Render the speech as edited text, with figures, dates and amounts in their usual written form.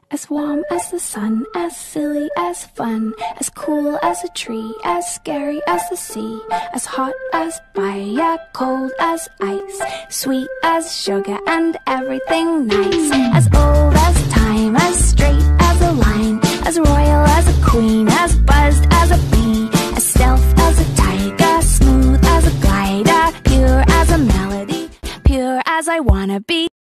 As warm as the sun, as silly as fun, as cool as a tree, as scary as the sea, as hot as fire, cold as ice, sweet as sugar and everything nice, as old as time, as straight as a line, as royal as a queen, as buzzed as a bee, as stealth as a tiger, smooth as a glider, pure as a melody, pure as I wanna be.